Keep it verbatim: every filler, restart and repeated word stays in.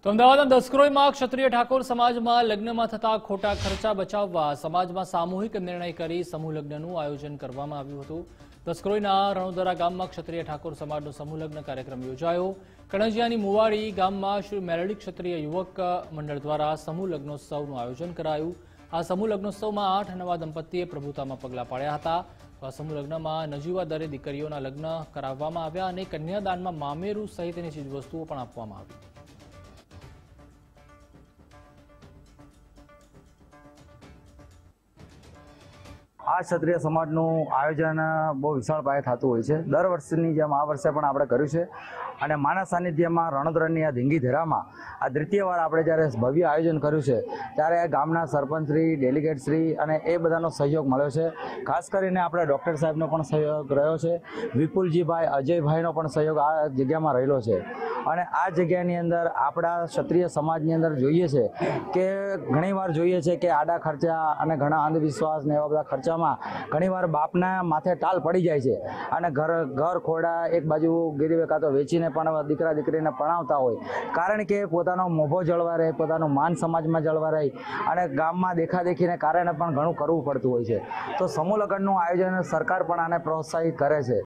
તો અમદાવાદના દસક્રોઈમાં ક્ષત્રિય ઠાકોર સમાજમાં લગ્નમાં થતા ખોટા ખર્ચા બચાવવા સમાજમાં સામૂહિક નિર્ણય કરી સમૂહ લગ્નનું આયોજન કરવામાં આવ્યું હતું। દસક્રોઈના રણોદરા ગામમાં ક્ષત્રિય ઠાકોર સમાજનો સમૂહ લગ્ન કાર્યક્રમ યોજાયો। કણજિયાની મુવાડી ગામમાં શ્રી મેલડી ક્ષત્રિય યુવક મંડળ દ્વારા સમૂહ લગ્નોત્સવનું આયોજન કરાયું। આ સમૂહ લગ્નોત્સવમાં આઠ નવા દંપતીએ પ્રભુતામાં પગલાં પાડ્યા હતા। આ સમૂહ લગ્નમાં નજીવા દરે દીકરીઓના લગ્ન કરાવવામાં આવ્યા અને કન્યાદાનમાં મામેરું સહિતની ચીજવસ્તુઓ પણ આપવામાં આવી। આ ક્ષત્રિય સમાજનું આયોજન બહુ વિશાળ પાયે થતું હોય છે। દર વર્ષની જેમ આ વર્ષે પણ આપણે કર્યું છે અને માના સાનિધ્યમાં રણોદરાની આ ધીંગી ધરામાં આ દ્વિતીય વાર આપણે જ્યારે ભવ્ય આયોજન કર્યું છે ત્યારે ગામના સરપંચશ્રી, ડેલિગેટશ્રી અને એ બધાનો સહયોગ મળ્યો છે। ખાસ કરીને આપણે ડૉક્ટર સાહેબનો પણ સહયોગ રહ્યો છે, વિપુલજીભાઈ, અજયભાઈનો પણ સહયોગ આ જગ્યામાં રહેલો છે। અને આ જગ્યાની અંદર આપણા ક્ષત્રિય સમાજની અંદર જોઈએ છે કે ઘણીવાર જોઈએ છે કે આડા ખર્ચા અને ઘણા અંધવિશ્વાસ ને એવા બધા ખર્ચામાં ઘણીવાર બાપના માથે ટાલ પડી જાય છે અને ઘર ઘર ખોડા એક બાજુ ગીરવે કાં તો વેચીને પણ દીકરા દીકરીને પરણાવતા હોય, કારણ કે પોતાનો મોભો જળવા રહે, પોતાનું માન સમાજમાં જળવા રહે અને ગામમાં દેખાદેખીને કારણે પણ ઘણું કરવું પડતું હોય છે। તો સમૂહ લગ્નનું આયોજન સરકાર પણ આને પ્રોત્સાહિત કરે છે।